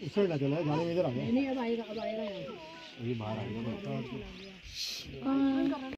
इस साइड ना चला जाने में, इधर आ गया नहीं अब आएगा यहाँ ये बाहर आ गया।